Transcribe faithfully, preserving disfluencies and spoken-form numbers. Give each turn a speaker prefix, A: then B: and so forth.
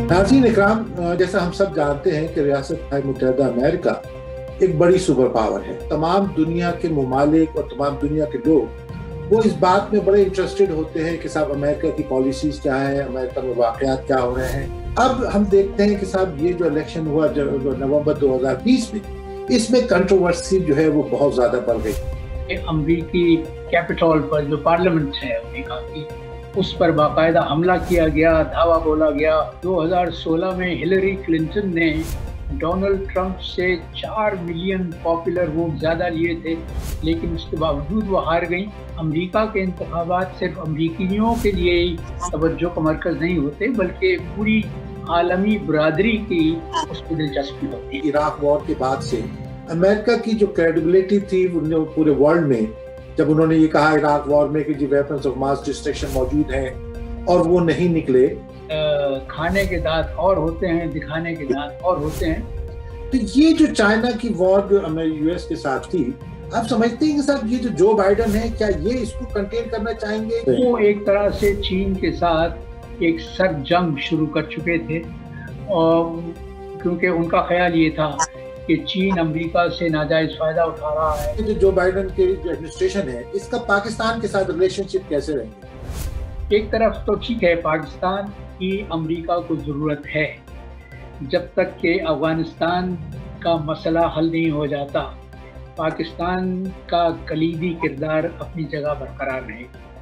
A: नाज़रीन इकराम, जैसा हम सब जानते हैं कि रियासत मुत्तहिदा अमेरिका एक बड़ी सुपर पावर है। तमाम दुनिया के ममालिक और तमाम दुनिया के लोग वो इस बात में बड़े इंटरेस्टेड होते हैं कि साहब अमेरिका की पॉलिसीज क्या है, अमेरिका में वाक़यात क्या हो रहे हैं। अब हम देखते हैं कि साहब ये जो इलेक्शन हुआ जो नवंबर दो हज़ार बीस में, इसमें कंट्रोवर्सी जो है वो बहुत ज़्यादा बढ़ गई।
B: अमरीकी कैपिटल पर जो पार्लियामेंट है अमेरिका की, उस पर बाकायदा हमला किया गया, धावा बोला गया। दो हज़ार सोलह में हिलरी क्लिंटन ने डोनाल्ड ट्रंप से चार मिलियन पॉपुलर वोट ज़्यादा लिए थे, लेकिन उसके बावजूद वो हार गई। अमेरिका के इंतखाबात सिर्फ अमरीकियों के लिए ही तवज्जो का मरकज़ नहीं होते, बल्कि पूरी आलमी बरादरी की उस पर दिलचस्पी होती है।
A: इराक वॉर के बाद से अमेरिका की जो क्रेडिबिलिटी थी पूरे वर्ल्ड में, जब उन्होंने ये कहा इराक वॉर में कि जी वेपन्स ऑफ मास डिस्ट्रक्शन मौजूद हैं और वो नहीं निकले।
B: आ, खाने के दांत और होते हैं, दिखाने के दांत और होते हैं।
A: तो ये जो चाइना की वॉर जो यूएस के साथ थी, आप समझते हैं कि साहब ये जो जो बाइडन है, क्या ये इसको कंटेन करना चाहेंगे?
B: वो एक तरह से चीन के साथ एक सर्द जंग शुरू कर चुके थे, और क्योंकि उनका ख्याल ये था कि चीन अमेरिका से नाजायज फायदा उठा रहा है।
A: जो जो बाइडन की जो एडमिनिस्ट्रेशन है, इसका पाकिस्तान के साथ रिलेशनशिप कैसे रहेंगे?
B: एक तरफ तो ठीक है, पाकिस्तान की अमेरिका को ज़रूरत है। जब तक कि अफगानिस्तान का मसला हल नहीं हो जाता, पाकिस्तान का कलीदी किरदार अपनी जगह बरकरार रहेगा।